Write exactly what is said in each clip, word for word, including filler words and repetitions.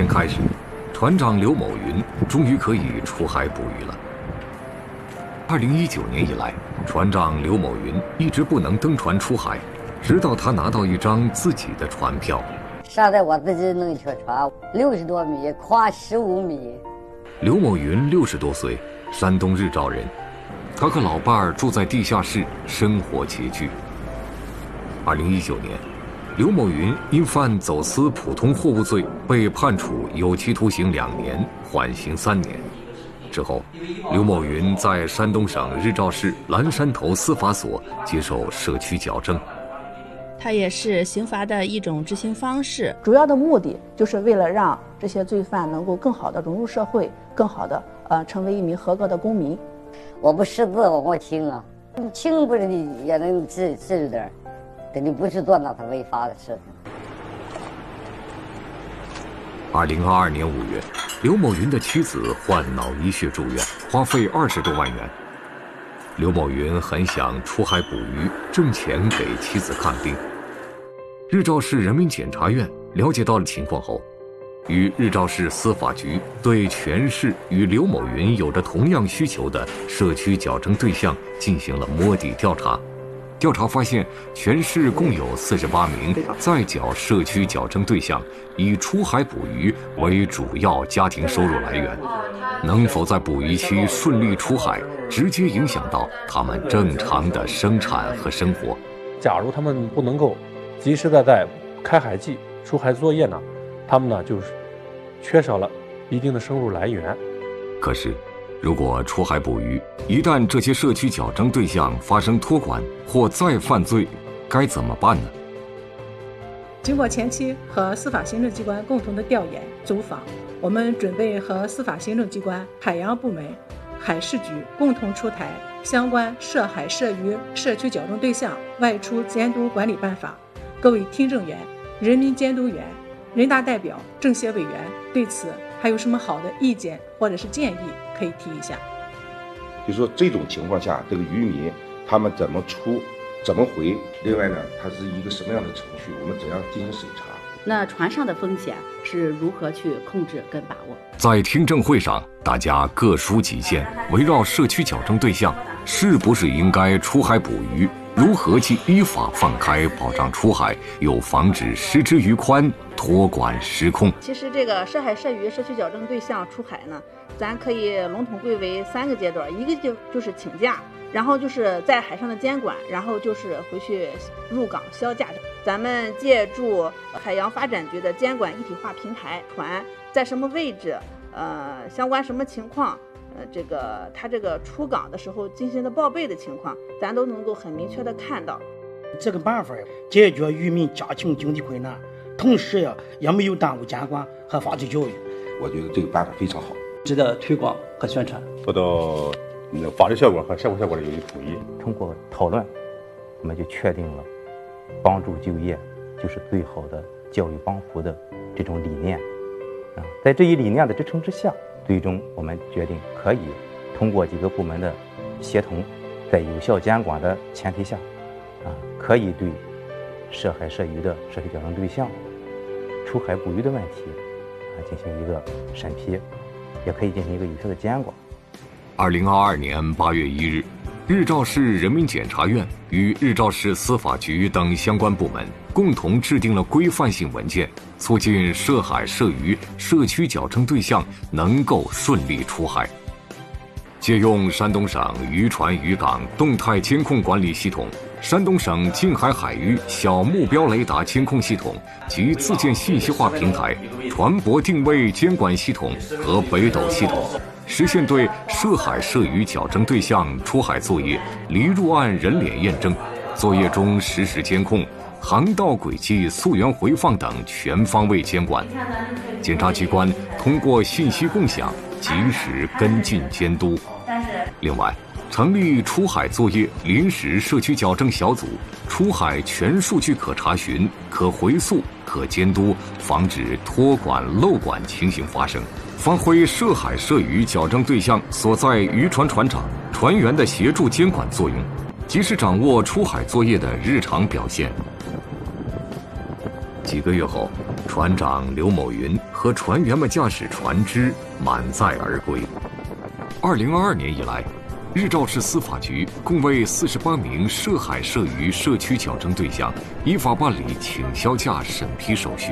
开始，船长刘某云终于可以出海捕鱼了。二零一九年以来，船长刘某云一直不能登船出海，直到他拿到一张自己的船票。 现在我自己弄一条船，六十多米，宽十五米。 刘某云六十多岁，山东日照人，他和老伴儿住在地下室，生活拮据。二零一九年，刘某云因犯走私普通货物罪被判处有期徒刑两年，缓刑三年。之后，刘某云在山东省日照市蓝山头司法所接受社区矫正。 它也是刑罚的一种执行方式， 主要的目的就是为了让这些罪犯能够更好的融入社会，更好的呃成为一名合格的公民。 我不识字，我我轻啊，轻不是你也能治治点，但你不去做那他违法的事。 二零二二年五月，刘某云的妻子患脑溢血住院，花费二十多万元。刘某云很想出海捕鱼，挣钱给妻子看病。日照市人民检察院了解到了情况后，与日照市司法局对全市与刘某云有着同样需求的社区矫正对象进行了摸底调查。调查发现，全市共有四十八名在缴社区矫正对象以出海捕鱼为主要家庭收入来源，能否在捕鱼期顺利出海，直接影响到他们正常的生产和生活。 假如他们不能够及时的在开海季出海作业呢，他们呢就是缺少了一定的收入来源。 可是，如果出海捕鱼，一旦这些社区矫正对象发生托管或再犯罪，该怎么办呢？ 经过前期和司法行政机关共同的调研走访，我们准备和司法行政机关、海洋部门、海事局共同出台相关涉海涉渔社区矫正对象外出监督管理办法。各位听证员、人民监督员、人大代表、政协委员对此还有什么好的意见或者是建议可以提一下。 就说这种情况下，这个渔民他们怎么出怎么回，另外呢，它是一个什么样的程序，我们怎样进行审查。 那船上的风险是如何去控制跟把握？ 在听证会上，大家各抒己见，围绕社区矫正对象是不是应该出海捕鱼，如何既依法放开保障出海，又防止失之于宽，托管失控。 其实这个涉海涉渔社区矫正对象出海呢，咱可以笼统归为三个阶段，一个就就是请假，然后就是在海上的监管，然后就是回去入港销驾。咱们借助海洋发展局的监管一体化平台，船在什么位置，呃，相关什么情况，呃，这个它这个出港的时候进行的报备的情况，咱都能够很明确的看到。 这个办法解决渔民家庭经济困难，同时呀也没有耽误监管和法治教育。 我觉得这个办法非常好， 值得推广和宣传， 做到法律效果和社会效果的有一统一。 通过讨论，我们就确定了帮助就业就是最好的教育帮扶的这种理念。啊，在这一理念的支撑之下，最终我们决定可以通过几个部门的协同，在有效监管的前提下，啊，可以对涉海涉渔的社区矫正对象、出海捕鱼的问题啊进行一个审批，也可以进行一个有效的监管。 二零二二年八月一日，日照市人民检察院与日照市司法局等相关部门共同制定了规范性文件，促进涉海涉渔社区矫正对象能够顺利出海。借用山东省渔船渔港动态监控管理系统、山东省近海海域小目标雷达监控系统及自建信息化平台、船舶定位监管系统和北斗系统，实现对涉海涉渔矫正对象出海作业离入岸人脸验证、作业中实时监控、航道轨迹溯源回放等全方位监管。检察机关通过信息共享及时跟进监督。另外，成立出海作业临时社区矫正小组，出海全数据可查询、可回溯、可监督，防止托管漏管情形发生，发挥涉海涉渔矫正对象所在渔船船长、船员的协助监管作用，及时掌握出海作业的日常表现。几个月后，船长刘某云和船员们驾驶船只满载而归。二零二二年以来，日照市司法局共为四十八名涉海涉渔社区矫正对象依法办理请销假审批手续。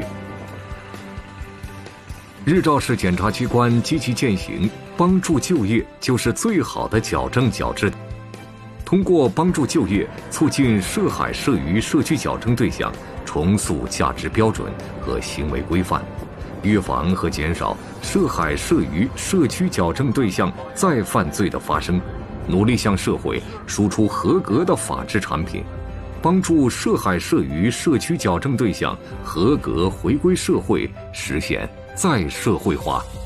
日照市检察机关积极践行帮助就业就是最好的矫正矫治，通过帮助就业，促进涉海涉渔社区矫正对象重塑价值标准和行为规范，预防和减少涉海涉渔社区矫正对象再犯罪的发生，努力向社会输出合格的法治产品，帮助涉海涉渔社区矫正对象合格回归社会，实现再社会化。